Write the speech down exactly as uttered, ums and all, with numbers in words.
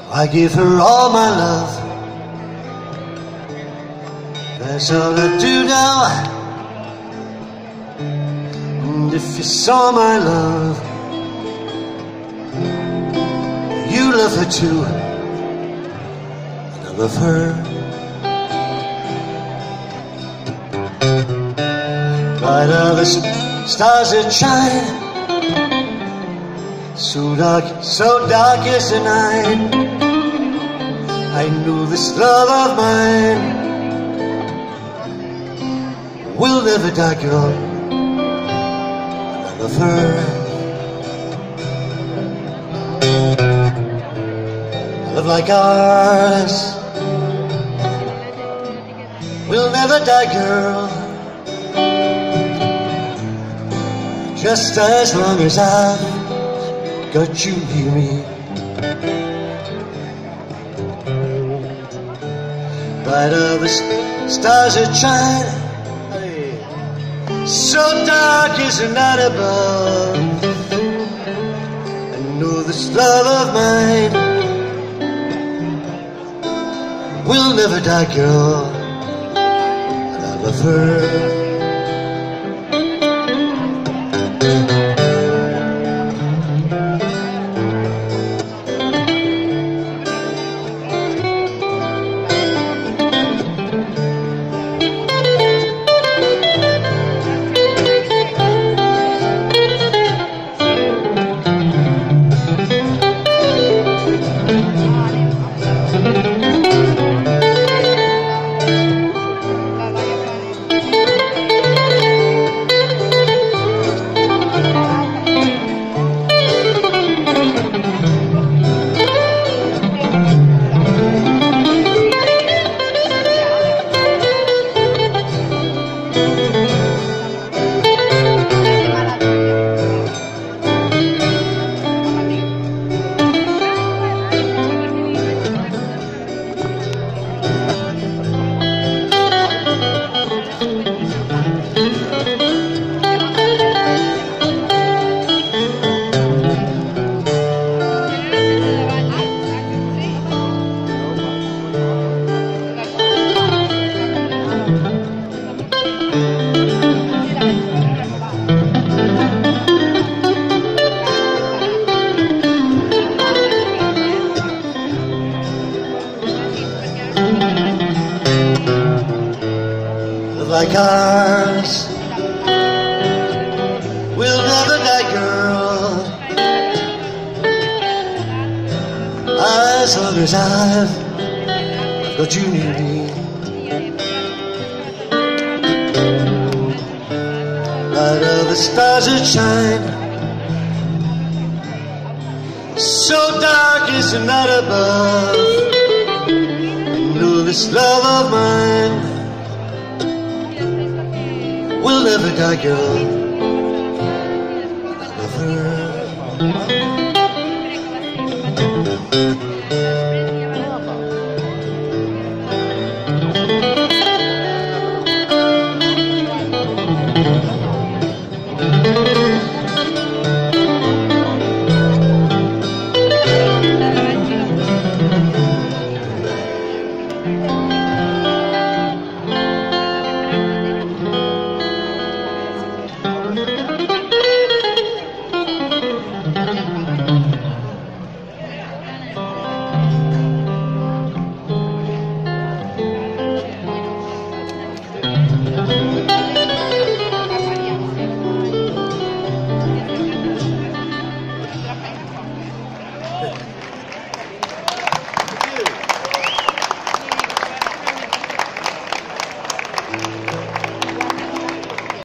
I give her all my love. That's all I do now. And if you saw my love, you love her too. And I love her. Bright are the stars that shine, so dark, so dark is the night. I knew this love of mine will never die, girl. And I love her. A love like ours will never die, girl. Just as long as I've got you near me. Bright are the stars that shine, so dark is the night above. I know this love of mine will never die, girl. And I love her. Like ours will never die, girl. As long as I've got you near me. Light of the stars that shine, so dark is the night above. I know this love of mine will never die, girl. I love her. Good.